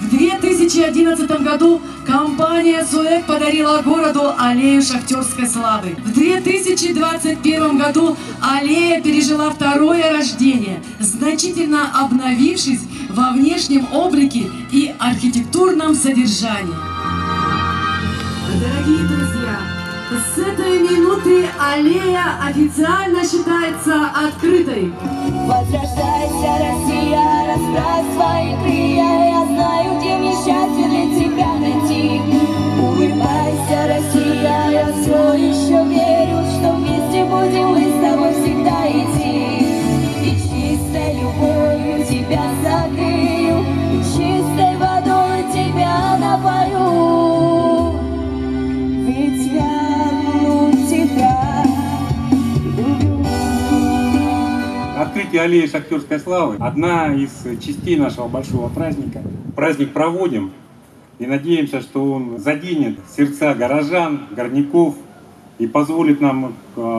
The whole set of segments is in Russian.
В 2011 году компания «СУЭК» подарила городу аллею шахтерской славы. В 2021 году аллея пережила второе рождение, значительно обновившись во внешнем облике и архитектурном содержании. Дорогие друзья, с этой минуты аллея официально считается открытой. Возрождайся, Россия, расправь свои крылья. Я знаю, где мне счастье для тебя найти. Улыбайся, Россия, я все еще верю, что вместе будем мы с тобой всегда идти. И чистой любовью тебя согрею, и чистой водой тебя напою. Ведь я тебя люблю. Открытие аллеи шахтерской славы – одна из частей нашего большого праздника. Праздник проводим и надеемся, что он заденет сердца горожан, горняков и позволит нам,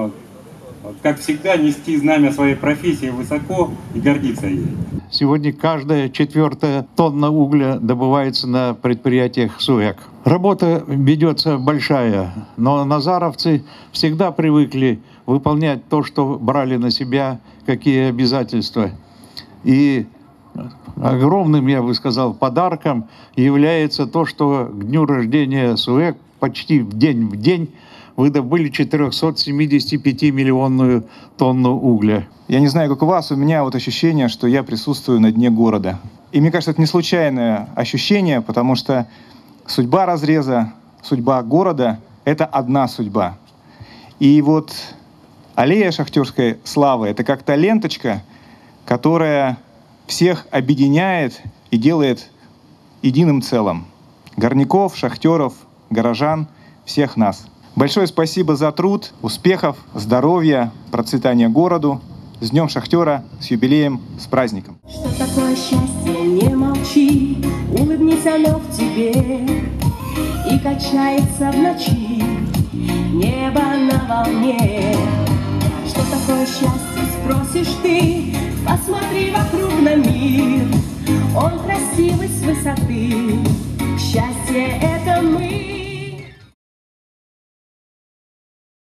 как всегда, нести знамя своей профессии высоко и гордиться ей. Сегодня каждая 4-я тонна угля добывается на предприятиях СУЭК. Работа ведется большая, но назаровцы всегда привыкли выполнять то, что брали на себя, какие обязательства. И огромным, я бы сказал, подарком является то, что к дню рождения СУЭК почти в день вы добыли 475-миллионную тонну угля. Я не знаю, как у вас, у меня вот ощущение, что я присутствую на дне города. И мне кажется, это не случайное ощущение, потому что судьба разреза, судьба города — это одна судьба. И вот аллея шахтерской славы — это как та ленточка, которая всех объединяет и делает единым целым. Горняков, шахтеров, горожан, всех нас. Большое спасибо за труд, успехов, здоровья, процветания городу. С Днем Шахтера, с юбилеем, с праздником. Что такое счастье, не молчи, улыбнись, оно в тебе, и качается в ночи небо на волне. Что такое счастье, спросишь ты, посмотри вокруг на мир, он красивый с высоты. Счастье